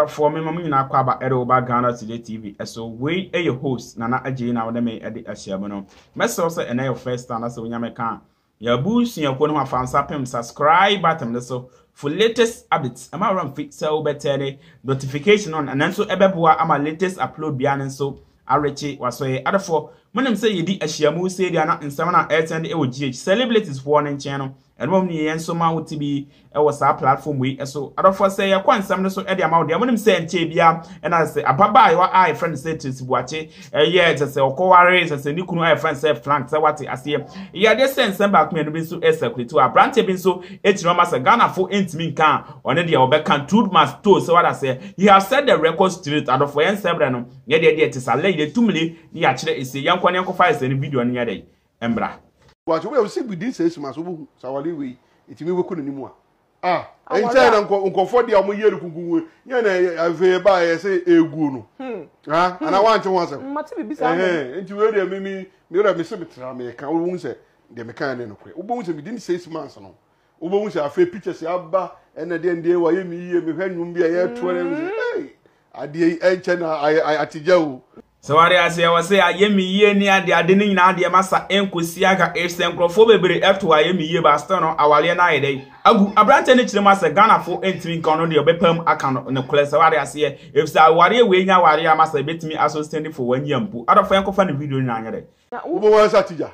for me mama nyina kwa ba Eroba Ghana Today TV. So we your host Nana Aje na wona me ede ahia no. Message say na your first time na so nya me kan. Ya boost your kono afansa pem subscribe button so for latest updates. Am around fit so better notification on and so ebeboa am latest upload bia so areche wasoye adafo monem say yedi ahia say dia na nsam na attend e wo GH celebrities for one channel and mom ni yen so ma wuti bi e wo sa platform we so adafo say ya kwa nsam no so e dia ma wo dia monem say enche bia and I say ababa your eye friend say Tracey Boakye yeah just say okoware say ni kunu eye friend say Frank say what ase ya dey sense back me no bi so execute to abrante bi so etiro ma say Ghana fo entimi kan one dia obeka truth must to say what I say he has set the record straight adafo yen sebre no ye dey tisale de tumle ni ya kire ese yankwa ne nkofa ese ni video no yade embra what we see with this is maso sawale we itimi we kunu nimu enche na nkofo dia mo yeri kunkunwe ye na ave ba ye say egu no ana wanche wonse mate bibisa enti we de mi ra mi se betra me kan wo won se de me kan ne no kwe wo won se within 6 months no wo won se afa pictures aba ene de ndie wa ye mi ye me hwanum bia ye to ne ade enche na atija o so wari ase ya wase ayemi ye ni ade ni nyina ade masa enkosi aga esenkrofo bebre efto ayemi ye ba sto no awale na ayede agu abrante ne kire masa Ghana fo entimi kan no de obepam aka no ne kole so wari ase ye efsa aware we nya ware masa betimi assistant for wanyampu adofo enkofa ne video ni anyade wo bo wa satija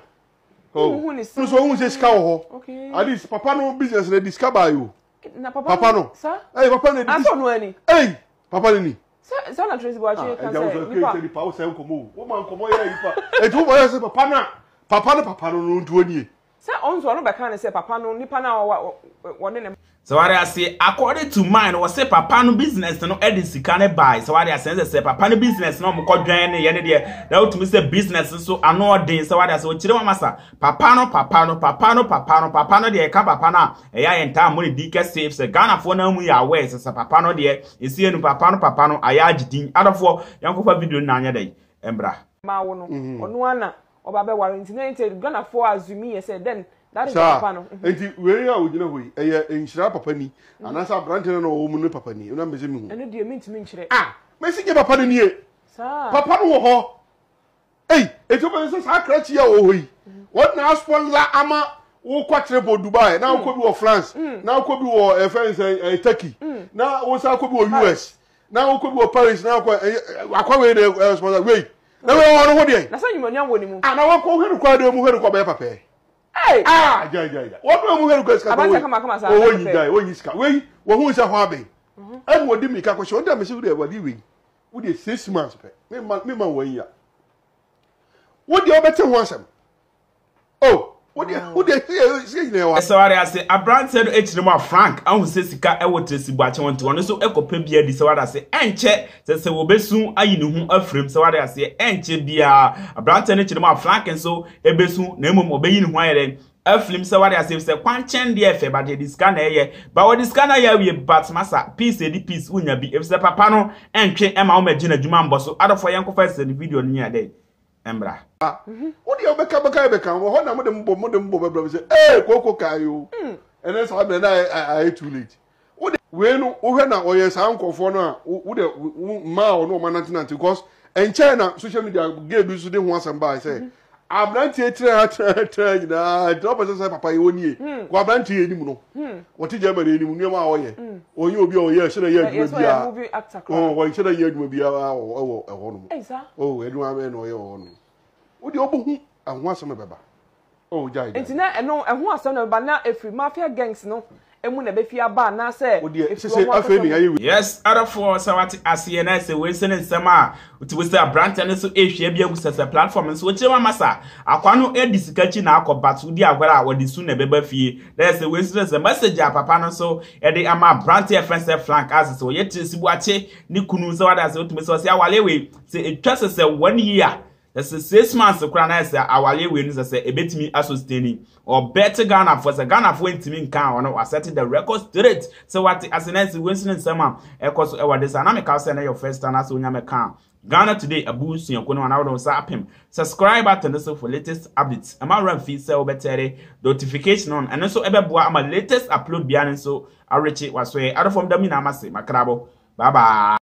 so who say ska ho okay at least Papano business na discover you na Papano Papano sir Papano aso no ani Papano ni so na Tracey Boakye kan say nipa ni pa o say nkomo wo man nkomo ya nipa etu wo ya say Papano no ntu ani say onzo no be kan say Papano nipa na wone ne so wari ase according to mine was say Papano business no edisika ne buy so wari ase say Papano business no mo kodwan ne ye ne de na utumi say business so ano odin so wari ase o kire masa Papano de ka Papano eya enta mo di ka save say Ghana fo na mu ya aware say Papano de esi enu Papano aya agidin adofo yankofa video na anya dai embra ma wo no onu ana oba be warranty na ente Ghana fo azumi ye say then that is Papano enti we ya ogina hoyi eye enhira papa ni anasa brand no wo mu no papa ni una meze mi hu eno de mintimi nkyire mesi ge papa ni e Papano wo ho eto be so sa krachi ya wo hoyi what na sponsor ama wo kwatre bo Dubai na wo ko bi wo France na wo ko bi wo France Turkey na wo sa ko bi wo US na wo ko bi wo Paris na wo akwa we de sponsor we na we wo ho de na sa nyumonya wo ni mu na wo ko hweru kwa de mu hweru kwa be papa ja what do mu hweru kwa ska abasa kama sa wo yi dai wo yi ska we wo hu sa ho abe e wo di mi ka ko so nda me se wo de wadi we wo de 6 months pe me ma wo yi ya wo de obete ho asem what say you know sorry I say abrante no echirimo Frank ahu se sika e wo Tracey Boakye wonto ono so ekopa bia di se wada se enche se wo besu ayi ne hu afrem se wada se enche bia abrante no echirimo Frank nso ebesu na emom obeyi ne hu ayere aflim se wada se kwanchen de efe ba de diska na eye ba wo diska na ya wie bat masa piece edi piece unya bi efse papa no entwe ema wo magina djuma mboso adofo yenkofa se the video no nya dey embra wo de obeka wo ho na mo de mbo bebra se koko kayo ene sa be na I too late wo de we no wo hwe na oye sa nkofo no a wo de ma o no manantinant because en China social media game bi so de ho asem ba say abrantie tire na drop say papa ye woni ko abrantie enim no wo ti je ba enim no ma oye onye obi oye hye na ye aduma bia wo hye na ye aduma bia wo no eduma me no oye wo no wo de obohu ahwo asem beba jai enti na eno ehwo asem na beba na efri mafia gangs no emu na be fia ba na se yes other for sawati asiye na se we sene nsema uti we say abrante ne so ehwe bia gu sese platform so chire masa akwano edisikachi na akobatu di agwara wodi su na beba fie na se we sene message a papa no so e de ama abrante friend Frank as so ye Tracey Boakye ni kunu so wada se utumi so se awale we se etwa sese 1 year that's 6 months kura na say awale we no say ebetimi assistani or better Ghana for entimi nkan ono set the record straight so what as an answer we sin sama ekoso e wade sa na me ka say na your first time as onya me kan Ghana Today abuse yankono na wo sa apem subscribe button so for latest updates am run feed say obetere notification on and so ebeboa am latest upload bia so areche waso e adofom dami na amase makrabo bye bye.